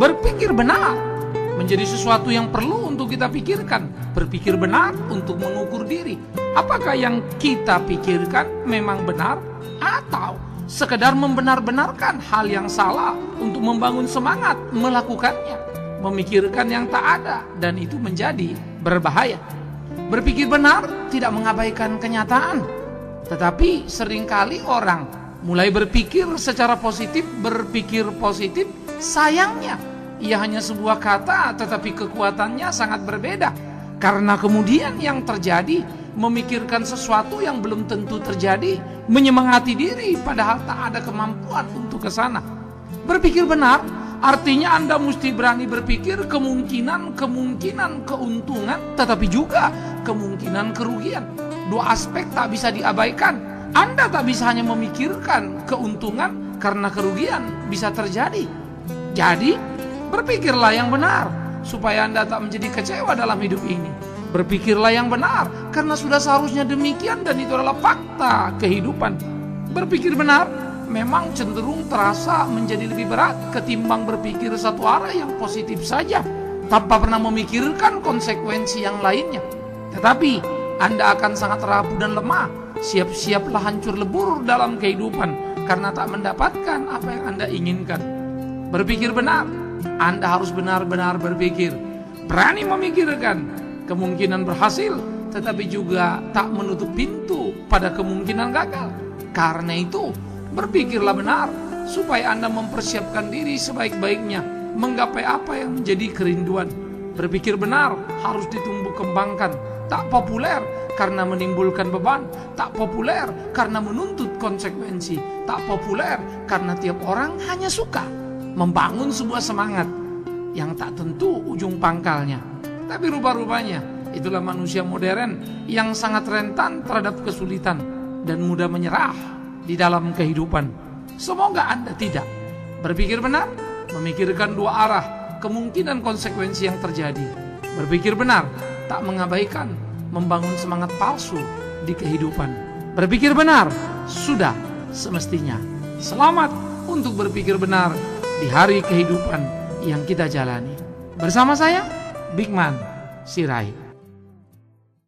Berpikir benar menjadi sesuatu yang perlu untuk kita pikirkan. Berpikir benar untuk mengukur diri. Apakah yang kita pikirkan memang benar, atau sekedar membenar-benarkan hal yang salah untuk membangun semangat melakukannya, memikirkan yang tak ada, dan itu menjadi berbahaya. Berpikir benar tidak mengabaikan kenyataan, tetapi seringkali orang mulai berpikir secara positif, berpikir positif, sayangnya ia hanya sebuah kata, tetapi kekuatannya sangat berbeda. Karena kemudian yang terjadi, memikirkan sesuatu yang belum tentu terjadi, menyemangati diri padahal tak ada kemampuan untuk ke sana. Berpikir benar artinya Anda mesti berani berpikir kemungkinan keuntungan, tetapi juga kemungkinan kerugian. Dua aspek tak bisa diabaikan. Anda tak bisa hanya memikirkan keuntungan, karena kerugian bisa terjadi. Jadi berpikirlah yang benar supaya Anda tak menjadi kecewa dalam hidup ini. Berpikirlah yang benar karena sudah seharusnya demikian, dan itu adalah fakta kehidupan. Berpikir benar memang cenderung terasa menjadi lebih berat ketimbang berpikir satu arah yang positif saja tanpa pernah memikirkan konsekuensi yang lainnya. Tetapi Anda akan sangat rapuh dan lemah. Siap-siaplah hancur lebur dalam kehidupan karena tak mendapatkan apa yang Anda inginkan. Berpikir benar, Anda harus benar-benar berpikir, berani memikirkan kemungkinan berhasil, tetapi juga tak menutup pintu pada kemungkinan gagal. Karena itu, berpikirlah benar supaya Anda mempersiapkan diri sebaik-baiknya menggapai apa yang menjadi kerinduan. Berpikir benar harus ditumbuh kembangkan, tak populer karena menimbulkan beban, tak populer karena menuntut konsekuensi, tak populer karena tiap orang hanya suka membangun sebuah semangat yang tak tentu ujung pangkalnya. Tapi rupa-rupanya itulah manusia modern yang sangat rentan terhadap kesulitan dan mudah menyerah di dalam kehidupan. Semoga Anda tidak. Berpikir benar, memikirkan dua arah kemungkinan konsekuensi yang terjadi. Berpikir benar, tak mengabaikan membangun semangat palsu di kehidupan. Berpikir benar sudah semestinya. Selamat untuk berpikir benar di hari kehidupan yang kita jalani. Bersama saya, Bigman Sirait.